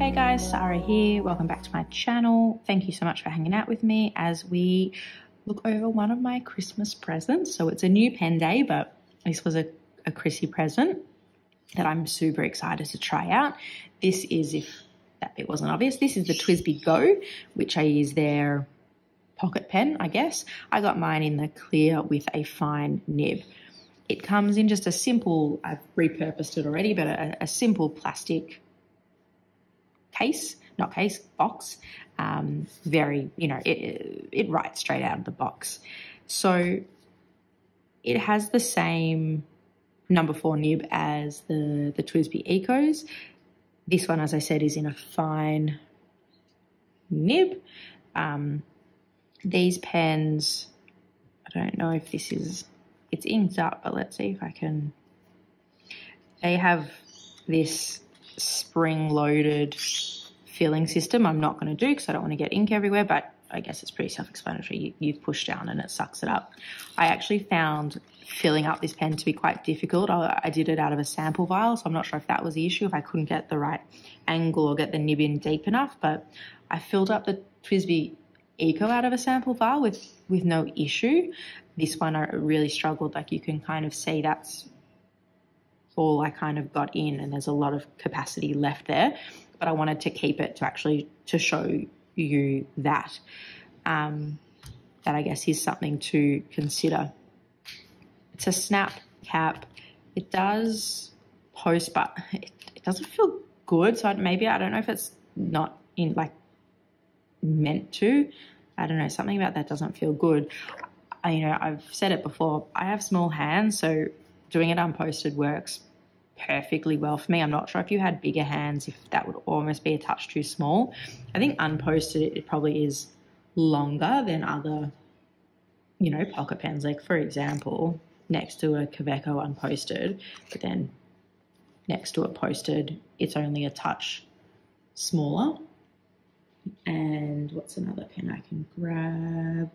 G'day guys, Sarah here. Welcome back to my channel. Thank you so much for hanging out with me as we look over one of my Christmas presents. So it's a new pen day, but this was a Chrissy present that I'm super excited to try out. This is, if that bit wasn't obvious, this is the TWSBI Go, which I use their pocket pen, I guess. I got mine in the clear with a fine nib. It comes in just a simple, I've repurposed it already, but a simple plastic box. Very, it writes straight out of the box. So it has the same number 4 nib as the TWSBI Ecos. This one, as I said, is in a fine nib. These pens, I don't know if this is, it's inked up, but let's see if I can. They have this spring-loaded filling system. I'm not going to do because I don't want to get ink everywhere, but I guess it's pretty self-explanatory. You push down and it sucks it up. I actually found filling up this pen to be quite difficult. I did it out of a sample vial, so I'm not sure if that was the issue, if I couldn't get the right angle or get the nib in deep enough, but I filled up the TWSBI Eco out of a sample vial with no issue. This one I really struggled. Like, you can kind of see that's all I kind of got in, and there's a lot of capacity left there, but I wanted to keep it to show you that that I guess is something to consider. It's a snap cap. It does post, but it doesn't feel good. So maybe, I don't know if it's not in like meant to. I don't know, something about that doesn't feel good. I've said it before, I have small hands, so doing it unposted works perfectly well for me. I'm not sure if you had bigger hands, if that would almost be a touch too small. I think unposted, it probably is longer than other, pocket pens. Like, for example, next to a Kaweco unposted, but then next to it posted, it's only a touch smaller. And what's another pen I can grab?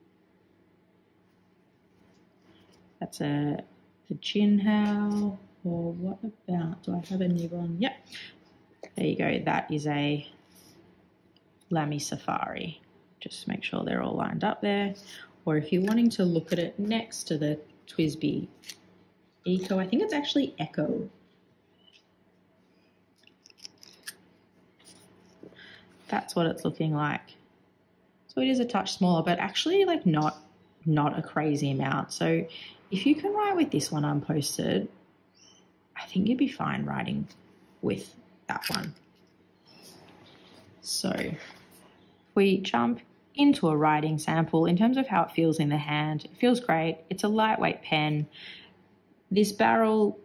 That's the Jinhao. Or what about, do I have a nib on? Yep, there you go. That is a Lamy Safari. Just make sure they're all lined up there. Or if you're wanting to look at it next to the TWSBI Eco, I think it's actually Echo. That's what it's looking like. So it is a touch smaller, but actually like not a crazy amount. So if you can write with this one unposted, I think you'd be fine writing with that one. So if we jump into a writing sample, in terms of how it feels in the hand, it feels great. It's a lightweight pen. This barrel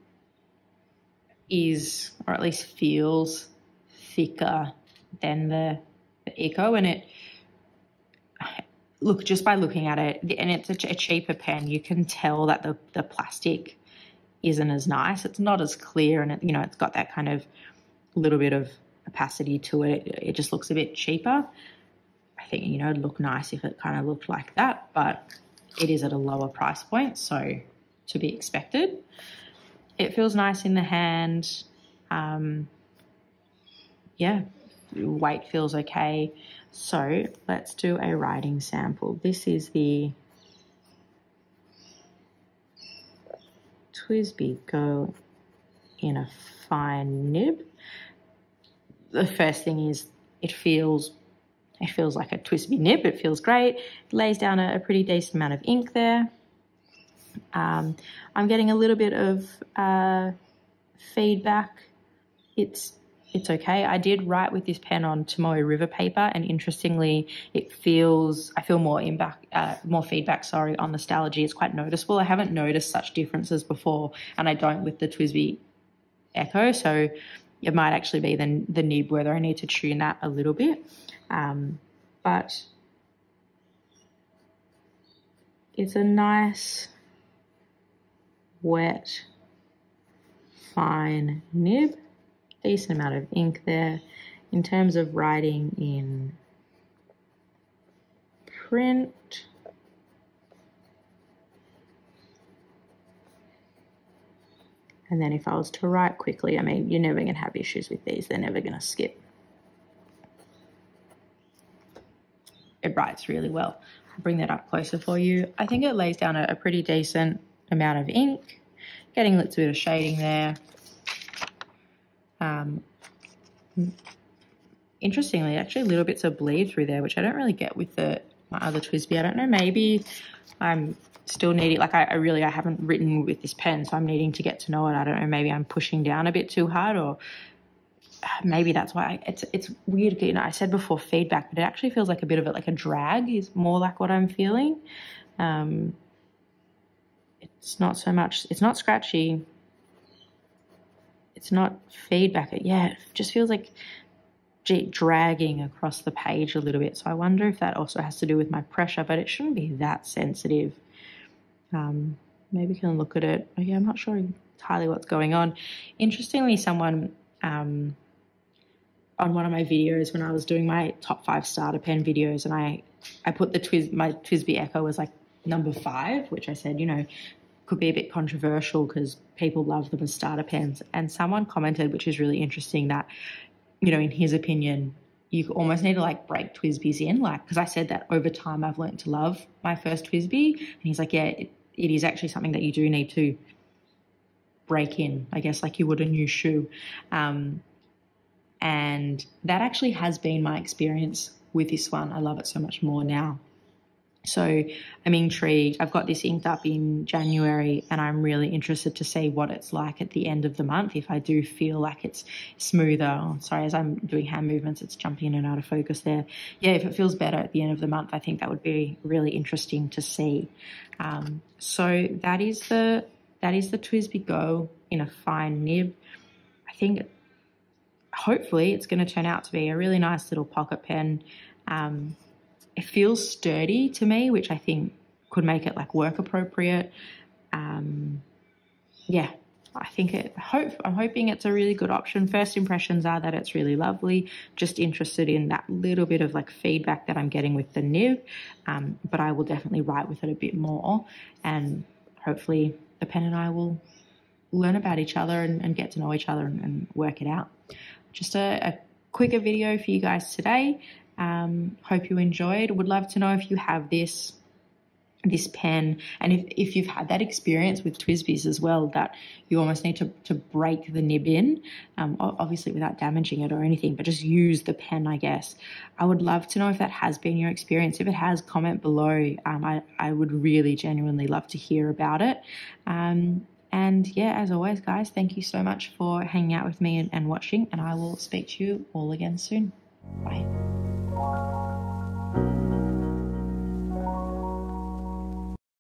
is, or at least feels, thicker than the Eco, and just by looking at it, and it's a cheaper pen, you can tell that the plastic isn't as nice. It's not as clear, and it's got that kind of little bit of opacity to it. It just looks a bit cheaper. I think, it'd look nice if it kind of looked like that, but it is at a lower price point, so to be expected. It feels nice in the hand. Yeah, weight feels okay. So let's do a writing sample. This is the TWSBI Go in a fine nib. The first thing is it feels like a TWSBI nib. It feels great. It lays down a pretty decent amount of ink there. I'm getting a little bit of feedback. It's okay. I did write with this pen on Tomoe River paper, and interestingly, I feel more feedback, on the Stalogy. It's quite noticeable. I haven't noticed such differences before, and I don't with the TWSBI Eco, so it might actually be the nib, whether I need to tune that a little bit. But it's a nice, wet, fine nib. Decent amount of ink there. In terms of writing in print, and then if I was to write quickly, I mean, you're never going to have issues with these. They're never going to skip. it writes really well. I'll bring that up closer for you. I think it lays down a pretty decent amount of ink, getting a little bit of shading there. Interestingly, actually little bits of bleed through there, which I don't really get with my other TWSBI. I don't know, maybe I'm still needing, like I haven't written with this pen, so I'm needing to get to know it. I don't know, maybe I'm pushing down a bit too hard, or maybe that's why. It's weird, you know, I said before feedback, but it actually feels like a bit of it, like a drag is more like what I'm feeling. It's not so much, it's not scratchy, it's not feedback. Yeah, it just feels like dragging across the page a little bit. So I wonder if that also has to do with my pressure, but it shouldn't be that sensitive. Maybe you can look at it. Oh, yeah, I'm not sure entirely what's going on. Interestingly, someone on one of my videos when I was doing my top 5 starter pen videos, and I put my TWSBI Echo was like number 5, which I said, you know, could be a bit controversial because people love them as starter pens. And someone commented, which is really interesting, that, you know, in his opinion, you almost need to like break TWSBIs in, like, because I said that over time I've learned to love my first TWSBI, and he's like, yeah, it is actually something that you do need to break in, I guess, like you would a new shoe. And that actually has been my experience with this one. I love it so much more now. So I'm intrigued. I've got this inked up in January, and I'm really interested to see what it's like at the end of the month, if I do feel like it's smoother. Oh, sorry, as I'm doing hand movements, it's jumping in and out of focus there. Yeah, if it feels better at the end of the month, I think that would be really interesting to see. So that is the TWSBI Go in a fine nib. I think hopefully it's going to turn out to be a really nice little pocket pen. It feels sturdy to me, which I think could make it like work appropriate. Yeah, I think I'm hoping it's a really good option. First impressions are that it's really lovely. Just interested in that little bit of like feedback that I'm getting with the nib. But I will definitely write with it a bit more, and hopefully the pen and I will learn about each other and get to know each other and work it out. Just a quicker video for you guys today. Hope you enjoyed. Would love to know if you have this pen, and if you've had that experience with TWSBIs as well, that you almost need to break the nib in, obviously without damaging it or anything, but just use the pen, I guess. I would love to know if that has been your experience. If it has, comment below. I would really genuinely love to hear about it. And yeah, as always, guys, thank you so much for hanging out with me and watching, and I will speak to you all again soon. Bye.